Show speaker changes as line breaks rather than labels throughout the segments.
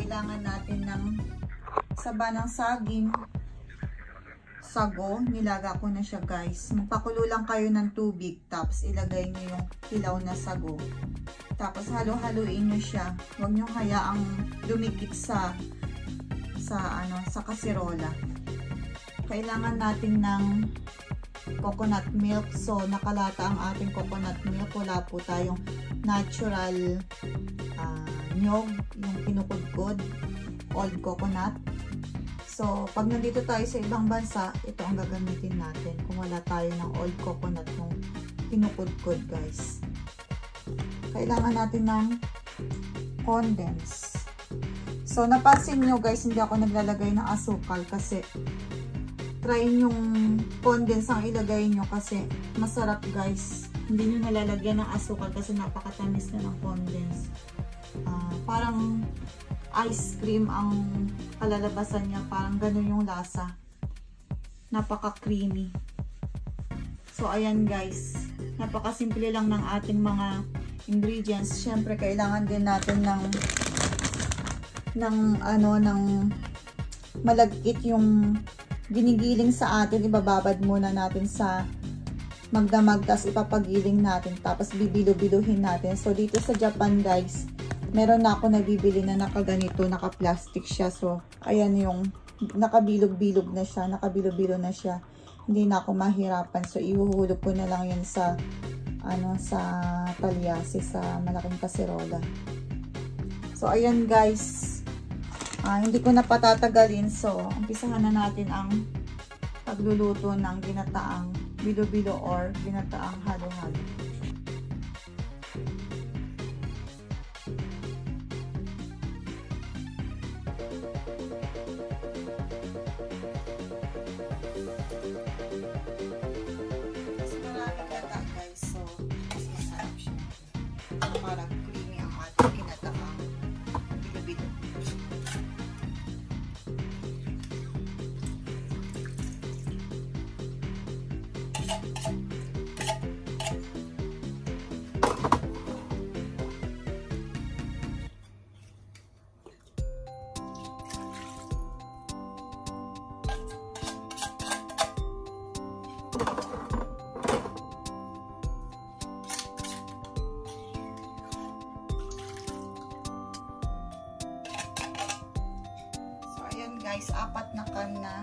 kailangan natin ng saba ng saging, sago. Nilaga ko na siya guys. Magpakulo lang kayo ng tubig, tapos ilagay nyo yung hilaw na sago. Tapos halo-haluin nyo siya. Huwag nyo hayaang dumikit sa kasirola. Kailangan natin ng coconut milk. So, nakalata ang ating coconut milk. Wala po tayong natural nyog, yung kinukudkod, old coconut. So, pag nandito tayo sa ibang bansa, ito ang gagamitin natin kung wala tayo ng old coconut ng kinukudkod, guys. Kailangan natin ng condense. So, napansin nyo guys, hindi ako naglalagay ng asukal kasi try yung condense ang ilagay nyo kasi masarap guys. Hindi nyo nalalagyan ng asukal kasi napakatamis na ng condense. Parang ice cream ang kalalabasan niya. Parang ganun yung lasa. Napaka-creamy. So, ayan guys. Napaka-simple lang ng ating mga ingredients. Siyempre, kailangan din natin ng malagkit yung ginigiling sa atin. Ibababad muna natin sa magdamag, tapos ipapagiling natin, tapos bibilo-biluhin natin. So, dito sa Japan guys, meron na ako nabibili na nakaganito, naka-plastic siya. So, ayan yung nakabilog-bilog na siya, nakabilo-bilo na siya. Hindi na ako mahirapan. So, ihuhulog ko na lang yun sa sa talyasi, sa malaking kaserola. So, ayan guys. Hindi ko na patatagalin. So, umpisahan na natin ang pagluluto ng ginataang bilo-bilo or ginataang halo-halo. Parang creamy ang ating ginataang bilo-bilo. Guys, 4 na can na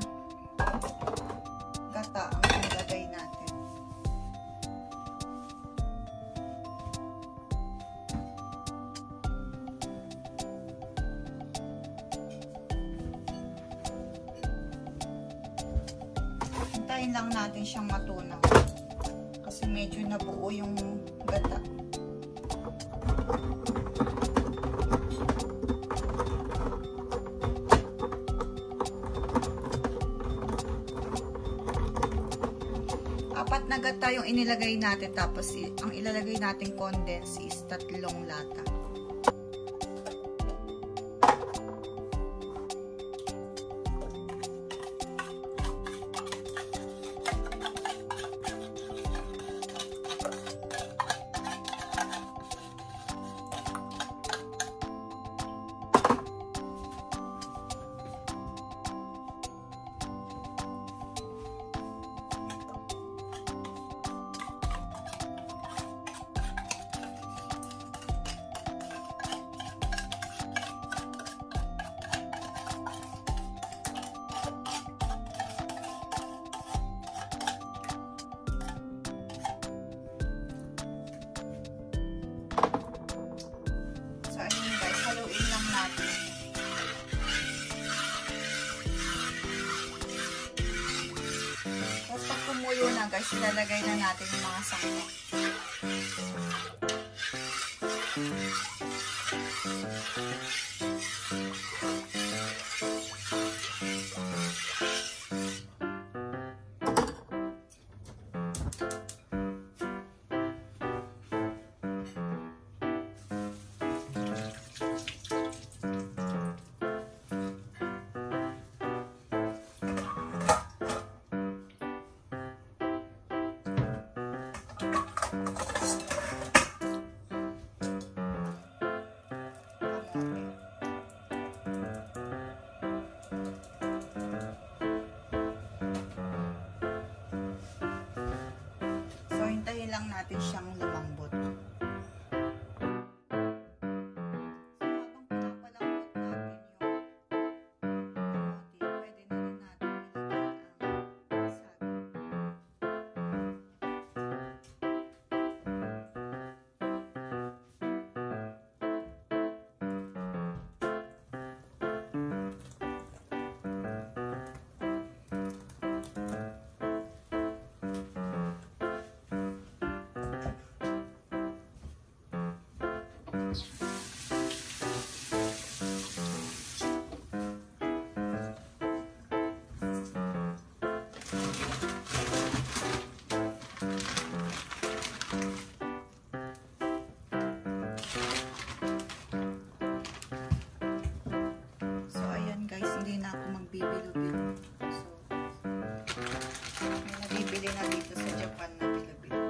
gata ang ilagay natin. Hintayin lang natin siyang matunaw kasi medyo nabuo yung gata. Apat na gata yung inilagay natin, tapos ang ilalagay natin condense is 3 lata. Kumulo na guys, ilalagay na natin yung mga sangkap. natin siyang lumambot. Bilo-bilo. So, may nabibili na dito sa Japan na bilo-bilo.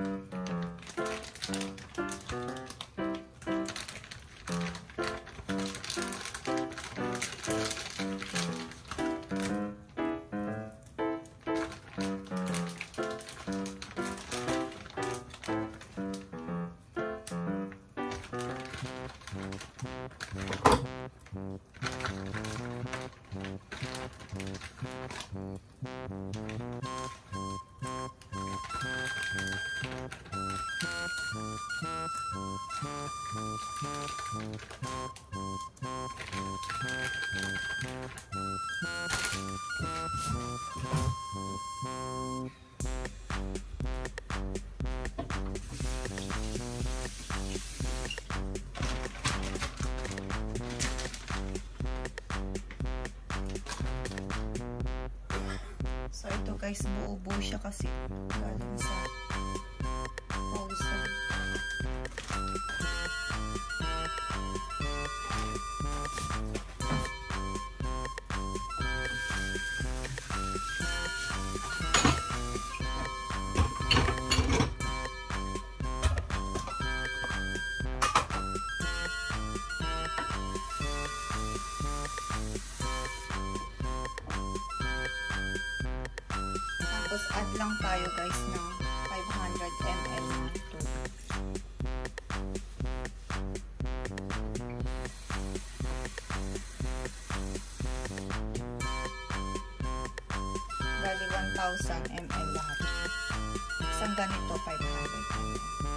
So, ito guys, buo-buo siya kasi galing sa wholesale. Tapos add lang tayo guys ng 500 ml ng tubig. Bali 1,000 ml lahat. Isang ganito 500 ml.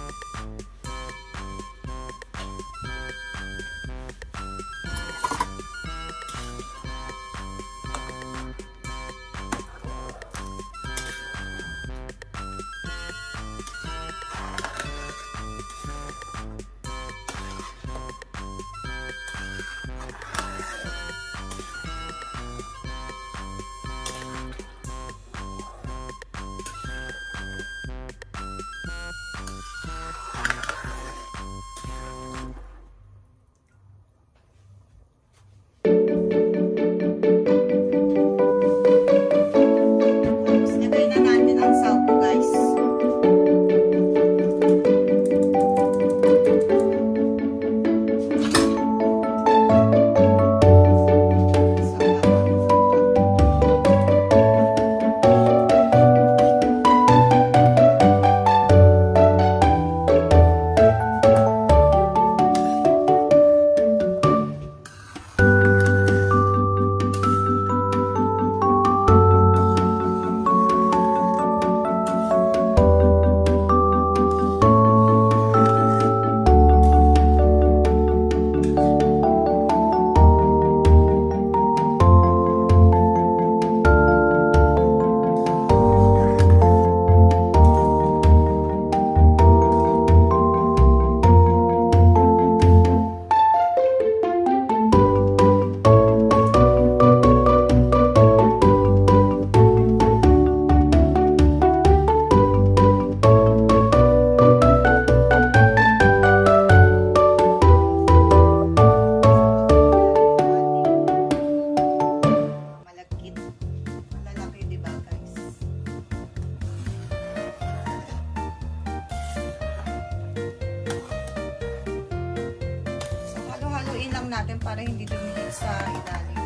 Natin para hindi dumikit sa ilalim.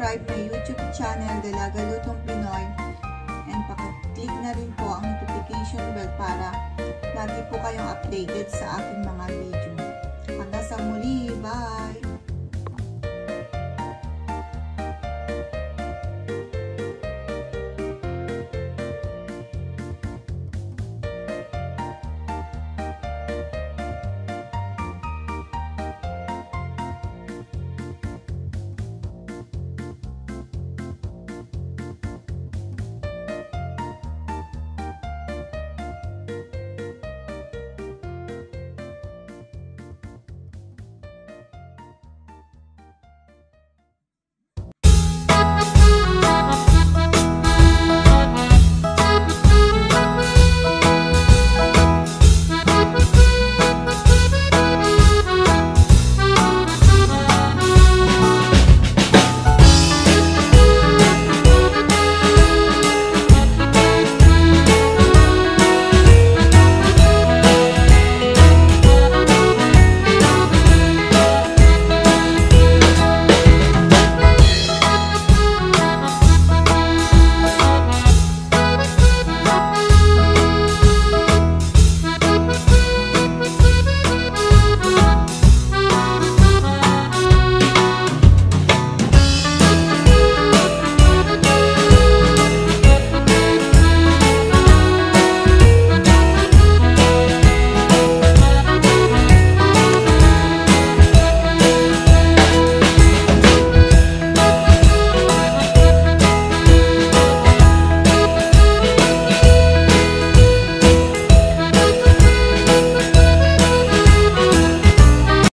subscribe my YouTube channel, Dalaga Lutong Pinoy. And pakiclick na rin po ang notification bell para lagi po kayong updated sa aking mga video. Hanggang sa muli, bye!